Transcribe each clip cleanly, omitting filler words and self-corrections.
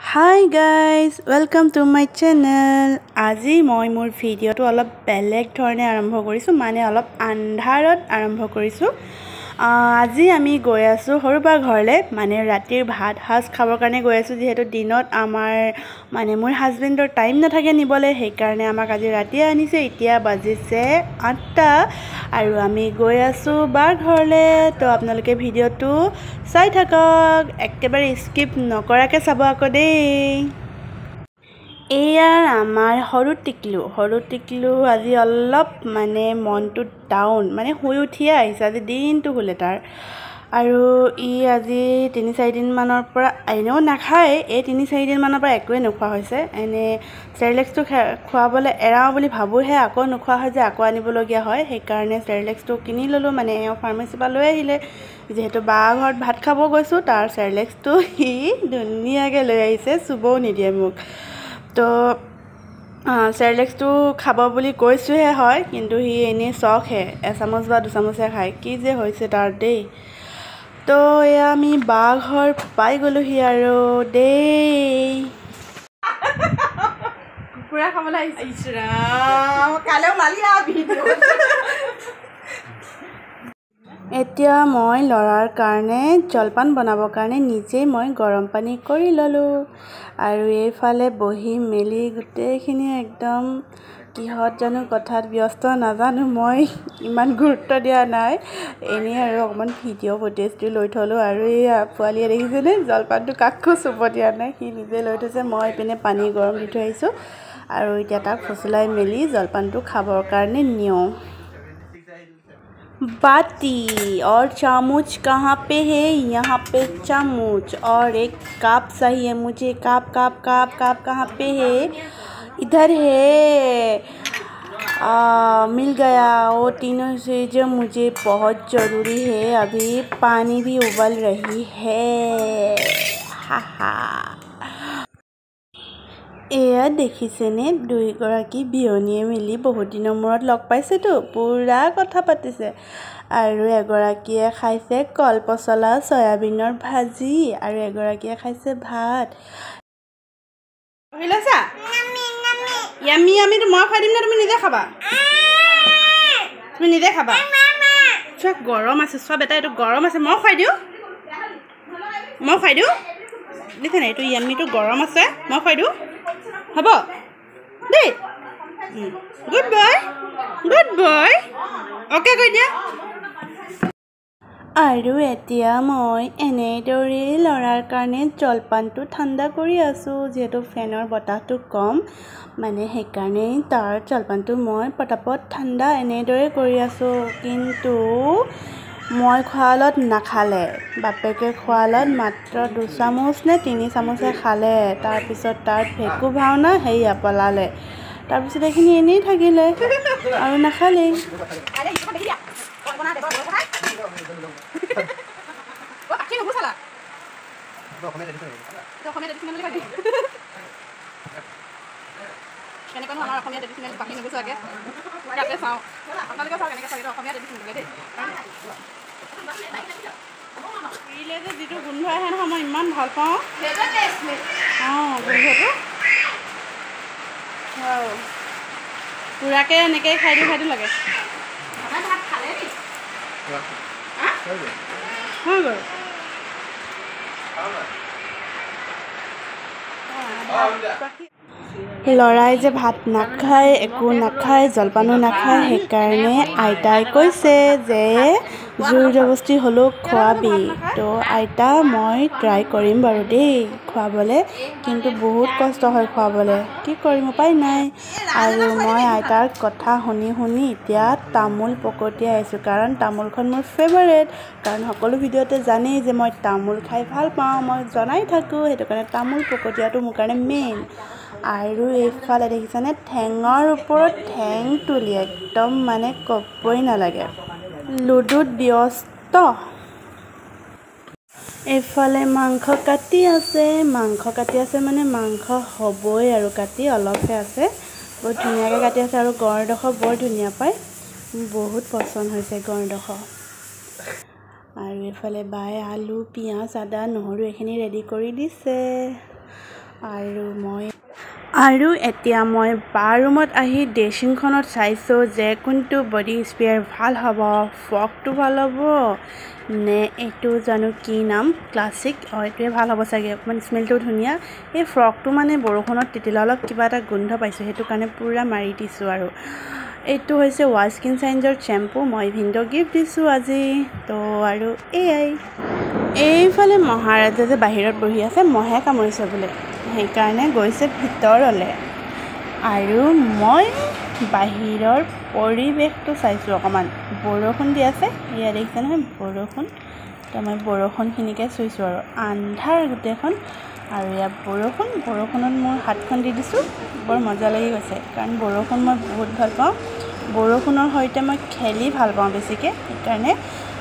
Hi guys, welcome to my channel. আজি মই মোৰ ভিডিঅটো অলপ বেলেগ ধৰণে আৰম্ভ কৰিছো মানে অলপ আন্ধাৰত আৰম্ভ কৰিছো। আজি আমি গৈ আছো হৰুবা ঘৰলে মানে ৰাতিৰ ভাত হাজ খাবৰ কাৰণে গৈ আছো যেহেতু দিনত আমাৰ মানে মোৰ হাজবেণ্ডৰ টাইম নাথাকে নিবলে সেই কাৰণে আমাক আজি ৰাতি আনিছে এতিয়া বাজিছে 8টা আৰু আমি গৈ আছো বাৰ ঘৰলে তো আপোনালোকে ভিডিঅটো চাই থাকক একেবাৰে স্কিপ নকৰাকে চাব আকৌ দেই এয়াৰ আমাৰ হৰু টিকলু আজি অলপ মানে মনটো ডাউন মানে হৈ উঠিয়ে আহিছে আজি দিনটো হলে তাৰ আৰু ই আজি 3-4 দিন মানৰ পৰা আইনেও নাখায় এই 3-4 দিন মানৰ পৰা একোৱে নোখোৱা হৈছে এনে চেৰিলেক্সটো খোৱাবলৈ এৰাও বুলি ভাবোহে আকৌ নোখোৱা হয় যে আকৌ আনিবলগীয়া হয় সেই কাৰণে চেৰিলেক্সটো কিনি ললো মানে এও ফাৰ্মাসীৰ পৰা লৈ আহিলে যেহেতু বা ঘৰত ভাত খাব গৈছো তাৰ চেৰিলেক্সটো হি ধুনীয়াকৈ লৈ আহিছে চুবও নিদিয়ে মোক তো চেৰিলেক্সটো খাব বুলি কৈছোহে হয় কিন্তু হি এনে শখহে এচামুচ বা দুচামুচে খায় কি যে হৈছে তাৰ দেই তো এয়া আমি বা ঘৰ পাই গলোহি আৰু দেই কুকুৰা খাবলৈ আহিছে ৰাম কালে মালিয়া ভিডিঅ এতিয়া মই লৰাৰ কাৰণে জলপান বনাবৰ কাৰণে নিজে মই গৰম পানী কৰি ললো আৰু এইফালে বহি মেলি গোটেইখিনি একদম কিহত জানো কথাত ব্যস্ত নাজানো মই ইমান গুৰুত্ব দিয়া নাই এনে আৰু অকমান ভিডিঅ ফুটেজটো লৈ থলো আৰু এই পোৱালিয়ে দেখিছেনে জলপানটো কাকো চুব দিয়া নাই সি নিজে লৈ থৈছে মই পিনে পানী গৰম দি থৈ আহিছো আৰু এতিয়া তাক ফসলাই মেলি জলপানটো খাবৰ কাৰণে নিও बाती और चामच कहाँ पे है यहाँ पे चामच और एक कप चाहिए मुझे कप कहाँ पे है इधर है मिल गया वो तीनों से जो मुझे बहुत ज़रूरी है अभी पानी भी उबल रही है हा এয়া দেখিছেনে দুইগৰাকী বিয়নীয়ে মিলি বহুত দিনৰ মূৰত লগ পাইছেতো পুৰা কথা পাতিছে আৰু এগৰাকীয়ে খাইছে কলপচলা সয়াবিনৰ ভাজি আৰু এগৰাকীয়ে খাইছে ভাত হিলাছা ইয়ামি আমি মই খাই দিম না তুমি নিজে খাবা চব গৰম আছে সব এটা এইটো গৰম আছে মই খাই দিও দেখে না এইটো ইয়ামিটো গৰম আছে মই খাই দিও হ'ব দেই গুড বয় ওকে কৈ দিয়া আৰু এতিয়া মই এনেদৰে লৰাৰ কাৰণে জলপানটো ঠাণ্ডা কৰি আছো যেহেতু ফেনৰ বতাহটো কম মানে সেইকাৰণে তাৰ জলপানটো মই পটাপট ঠাণ্ডা এনেদৰে কৰি আছো কিন্তু মই খোৱালত নাখালে বাপেকে খোৱালত মাত্ৰ 2 চামুচ নে 3 চামুচে খালে তাৰ পিছত তাৰ ফেকু ভাওনা হেইয়া পলালে তাৰ পিছত এখিনি এনেই থাকিলে আৰু নাখালে কেনেকৈ আমাৰ অসমীয়া ট্ৰেডিশনেল পাখি নেগুছো আগে ইয়াতে চাওঁ আপোনালোকে চাওঁ কেনেকৈ চাওঁ অসমীয়া ট্ৰেডিশনেল দেই কৰিলে যে যিটো গোন্ধ আহে নহয় মই ইমান ভাল পাওঁ গোন্ধটো পুৰাকৈ এনেকৈ খাই দিও লাগে হৈ গ'ল লৰাই যে ভাত নাখায় একো নাখায় জলপানো নাখায় সেইকাৰণে আইতাই কৈছে যে জোৰ জবস্তি হ'লেও খোৱাবি তো আইতা মই ট্ৰাই কৰিম বাৰু দেই খোৱাবলৈ কিন্তু বহুত কষ্ট হয় খোৱাবলৈ কি কৰিম উপায় নাই আৰু মই আইতাৰ কথা শুনি এতিয়া তামোল পকতিয়াই আছোঁ কাৰণ তামোলখন মোৰ ফেভাৰেট কাৰণ সকলো ভিডিঅ'তে জানেই যে মই তামোল খাই ভাল পাওঁ মই জনাই থাকোঁ সেইটো কাৰণে তামোল পকতিয়াটো মোৰ কাৰণে মেইন আৰু এইফালে দেখিছেনে ঠেঙৰ ওপৰত ঠেং তুলি একদম মানে ক'বই নালাগে লুডুত ব্যস্ত এইফালে মাংস কাটি আছে মানে মাংস হ'বই আৰু কাটি অলপহে আছে বহুত ধুনীয়াকৈ কাটি আছে আৰু গড়ডোখৰ বৰ ধুনীয়া পায় বহুত পচন্দ হৈছে গড়ডোখৰ আৰু এইফালে বাই আলু পিঁয়াজ আদা নহৰু এইখিনি ৰেডি কৰি দিছে আৰু এতিয়া মই বাথৰুমত আহি ড্ৰেছিংখনত চাইছোঁ যে কোনটো বডি স্প্ৰে ভাল হ'ব, ফগটো ভাল হ'ব নে এইটো জানো কি নাম ক্লাছিক, এইটোৱে ভাল হ'ব চাগে, অকণমান স্মেলটো ধুনীয়া। এই ফ্ৰকটো মানে বৰষুণত তিতিলে অলপ কিবা এটা গোন্ধ পাইছোঁ, সেইটো কাৰণে পূৰা মাৰি দিছোঁ। আৰু এইটো হৈছে ৱাস্কিন চাইন্সৰ শ্বেম্পু, মই ভিন্দো গিফ্ট দিছোঁ আজি। তো আৰু এইফালে মহাৰাজা যে বাহিৰত বহি আছে, মহে কামুৰিছে বোলে, সেইকাৰণে গৈছে ভিতৰলৈ। আৰু মই বাহিৰৰ পৰিৱেশটো চাইছোঁ অকণমান, বৰষুণ দি আছে, এয়া দেখিছে নহয় বৰষুণ, তো মই বৰষুণখিনিকে চুইছোঁ আৰু আন্ধাৰ গোটেইখন। আৰু ইয়াত বৰষুণত মোৰ হাতখন দি দিছোঁ, বৰ মজা লাগি গৈছে, কাৰণ বৰষুণ মই বহুত ভাল পাওঁ, বৰষুণৰ সৈতে মই খেলি ভাল পাওঁ বেছিকৈ, সেইকাৰণে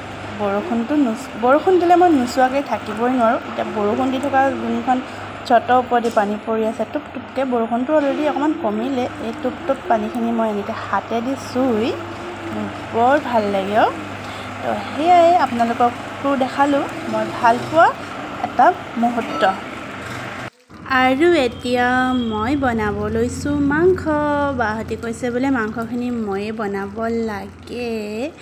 বৰষুণ দিলে মই নোচোৱাকৈ থাকিবই নোৱাৰোঁ। এতিয়া বৰষুণ দি থকা যোনখন ছটৰ ওপৰেদি পানী পৰি আছে টুপ টুপকৈ, বৰষুণটো অলৰেডি অকণমান কমিলে, এই টুপ টুপ পানীখিনি মই এনেকৈ হাতেদি চুই বৰ ভাল লাগে। তো সেয়াই আপোনালোককো দেখালোঁ মই ভাল পোৱা এটা মুহূৰ্ত। আৰু এতিয়া মই বনাব লৈছোঁ মাংস। বাহঁতি কৈছে বোলে মাংসখিনি ময়ে বনাব লাগে,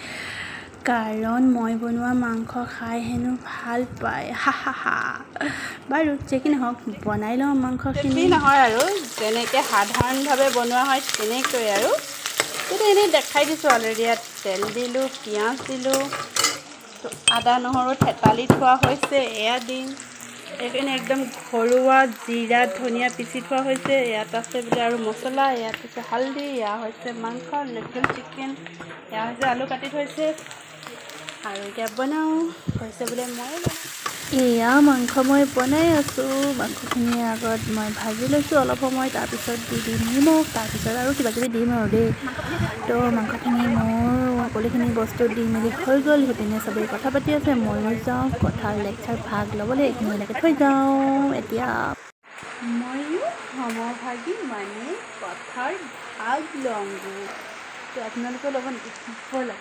কাৰণ মই বনোৱা মাংস খাই হেনো ভাল পায়, হা হা হা। বাৰু যেকি নহওক বনাই লওঁ মাংসখিনি, নহয় আৰু যেনেকৈ সাধাৰণভাৱে বনোৱা হয় তেনেকৈ আৰু, কিন্তু এনেই দেখাই দিছোঁ অলৰেডি। ইয়াত তেল দিলোঁ, পিঁয়াজ দিলোঁ, তো আদা নহৰু থেতালি থোৱা হৈছে, এয়া দিম। এইখিনি একদম ঘৰুৱা জিৰা ধনিয়া পিচি থোৱা হৈছে, ইয়াত আছে বোলে আৰু মছলা, ইয়াত হৈছে হালধি, এয়া হৈছে মাংস লোকেল চিকেন, এয়া হৈছে আলু কাটি থৈছে। আৰু এতিয়া বনাওঁ, কৈছে বোলে মই এয়া মাংস মই বনাই আছোঁ। মাংসখিনি আগত মই ভাজি লৈছোঁ অলপ সময়, তাৰপিছত দি দিম নিমখ, তাৰপিছত আৰু কিবাকিবি দিম আৰু দেই। তো মাংসখিনি মোৰ সকলোখিনি বস্তু দি মেলি হৈ গ'ল, সেইপিনে চবেই কথা পাতি আছে, ময়ো যাওঁ কথাৰ লেকচাৰ ভাগ ল'বলৈ, এইখিনি এনেকৈ থৈ যাওঁ। এতিয়া ময়ো সমভাগী মানে কথাৰ ভাগ লওঁগৈ, তো আপোনালোকৰ লগত ব'লক।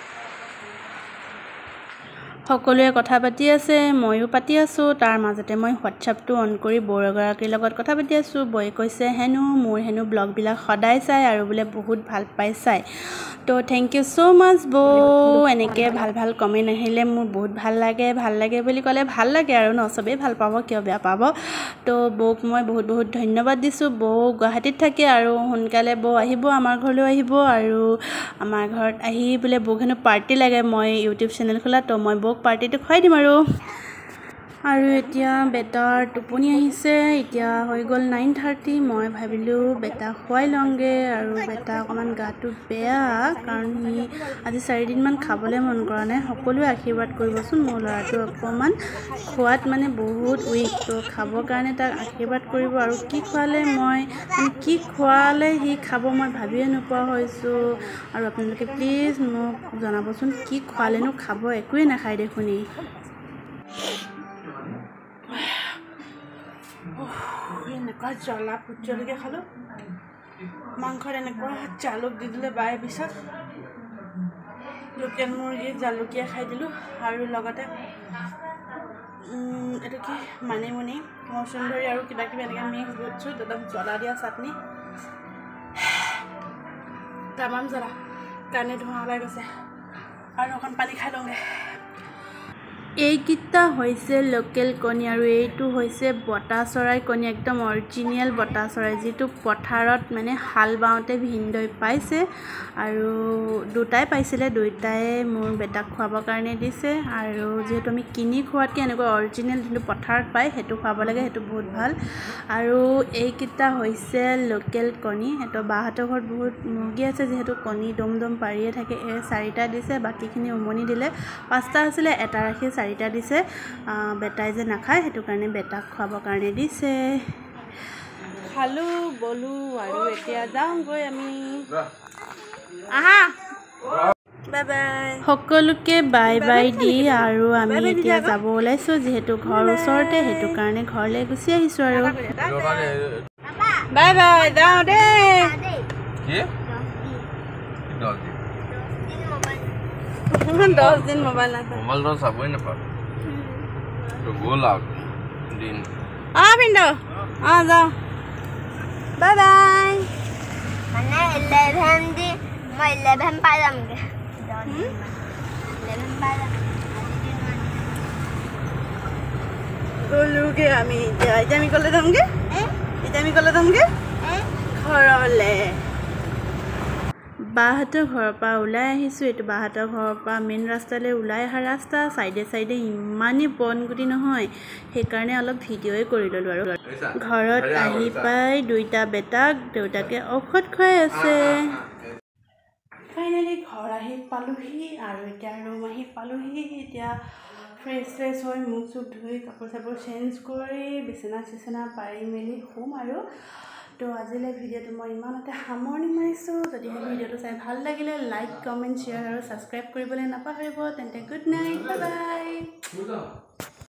সকলোৱে কথা পাতি আছে, ময়ো পাতি আছোঁ, তাৰ মাজতে মই হোৱাটছআপটো অন কৰি বৌ এগৰাকীৰ লগত কথা পাতি আছোঁ। বৌয়ে কৈছে মোৰ হেনো ব্লগবিলাক সদায় চাই আৰু বোলে বহুত ভাল পাই চাই। তো থেংক ইউ ছ' মাছ বৌ, এনেকৈ ভাল ভাল কমেণ্ট আহিলে মোৰ বহুত ভাল লাগে বুলি ক'লে ভাল লাগে আৰু ন, চবেই ভাল পাব কিয় বেয়া পাব। তো বৌক মই বহুত বহুত ধন্যবাদ দিছোঁ। বৌ গুৱাহাটীত থাকে আৰু সোনকালে বৌ আহিব, আমাৰ ঘৰলৈ আহিব, আৰু আমাৰ ঘৰত আহি বোলে বৌক হেনো পাৰ্টি লাগে, মই ইউটিউব চেনেল খোলা, তো মই বৌক পাৰ্টিটো খুৱাই দিম। আৰু এতিয়া বেটাৰ টোপনি আহিছে, এতিয়া হৈ গ'ল 9:30, মই ভাবিলোঁ বেটা খুৱাই লওঁগৈ। আৰু বেটা অকণমান গাটো বেয়া, কাৰণ সি আজি 4 দিনমান খাবলৈ মন কৰা নাই। সকলোৱে আশীৰ্বাদ কৰিবচোন, মোৰ ল'ৰাটো অকণমান খোৱাত মানে বহুত উইক, তো খাবৰ কাৰণে তাক আশীৰ্বাদ কৰিব। আৰু কি খোৱালে সি খাব মই ভাবিয়ে নোপোৱা হৈছোঁ, আৰু আপোনালোকে প্লিজ মোক জনাবচোন কি খোৱালেনো খাব, একোৱে নাখায় দেখোন। এনেকুৱা জ্বলা ভোট জলকীয়া খালোঁ, মাংসত এনেকুৱা জালুক দি দিলে বায়ে, পিছত লোকেল মুৰ্গী জালুকীয়া খাই দিলোঁ, আৰু লগতে এইটো কি মানিমুনি মচুন্দৰী আৰু কিবাকিবি এনেকৈ মিক্স বুট চুট একদম জ্বলা দিয়া চাটনি, তামাম জ্বলা, কাৰণে ধোঁৱা ওলাই গৈছে। আৰু অকণ পানী খাই লওঁগৈ। এইকেইটা হৈছে লোকেল কণী, আৰু এইটো হৈছে বটা চৰাই কণী, একদম অৰিজিনেল বটা চৰাই, যিটো পথাৰত মানে হাল বাওঁতে ভিনদৈ পাইছে, আৰু দুটাই পাইছিলে, দুইটাই মোৰ বেটাক খুৱাবৰ কাৰণে দিছে। আৰু যিহেতু আমি কিনি খোৱাতকৈ এনেকুৱা অৰিজিনেল যোনটো পথাৰত পায় সেইটো খুৱাব লাগে, সেইটো বহুত ভাল। আৰু এইকেইটা হৈছে লোকেল কণী, সেইটো বাহঁতৰ ঘৰত বহুত মুৰ্গী আছে, যিহেতু কণী দম দম পাৰিয়ে থাকে, 4টা দিছে, বাকীখিনি উমনি দিলে, 5টা আছিলে, এটা ৰাখি 4টা দিছে। বেটাই যে নাখায়, সেইটো কাৰণে বেটাক খুৱাবৰ কাৰণে দিছে। খালোঁ বলোঁ, আৰু এতিয়া যাওঁগৈ আমি। আহা, বাই বাই, সকলোকে বাই বাই দি আৰু আমি এতিয়া যাব ওলাইছোঁ, যিহেতু ঘৰ ওচৰতে, সেইটো কাৰণে ঘৰলৈ গুচি আহিছোঁ। আৰু বাই বাই, যাওঁ দেই। 10 দিন মোবাইল মোবাইলটো চাবই নাপাওঁ, গ'ল আৰু দিন। ভিনদেউ যাওঁ বাই বাই মানে 11 দি মই 11 পাই যামগে 11 পাই যাম গ'লোগে আমি এতিয়া আমি ক'লে যামগে ঘৰলৈ বাহঁতৰ ঘৰৰ পৰা ওলাই আহিছোঁ এইটো বাহঁতৰ ঘৰৰ পৰা মেইন ৰাস্তালৈ ওলাই অহা ৰাস্তা চাইডে চাইডে ইমানেই বনগুটি নহয় সেইকাৰণে অলপ ভিডিঅ'ই কৰি ল'লোঁ আৰু ঘৰত আহি পাই দুইটা বেটাক দেউতাকে ঔষধ খুৱাই আছে ফাইনেলি ঘৰ আহি পালোহি আৰু এতিয়া ৰুম আহি পালোহি এতিয়া ফ্ৰেছ হৈ মুখ চুখ ধুই কাপোৰ চাপোৰ চেঞ্জ কৰি বিচনা পাৰি মেলি শুম আৰু তো আজিলৈ ভিডিঅ'টো মই ইমানতে সামৰণি মাৰিছোঁ যদিহে ভিডিঅ'টো চাই ভাল লাগিলে লাইক কমেণ্ট শ্বেয়াৰ আৰু ছাবস্ক্ৰাইব কৰিবলৈ নাপাহৰিব তেন্তে গুড নাইট বাই বাই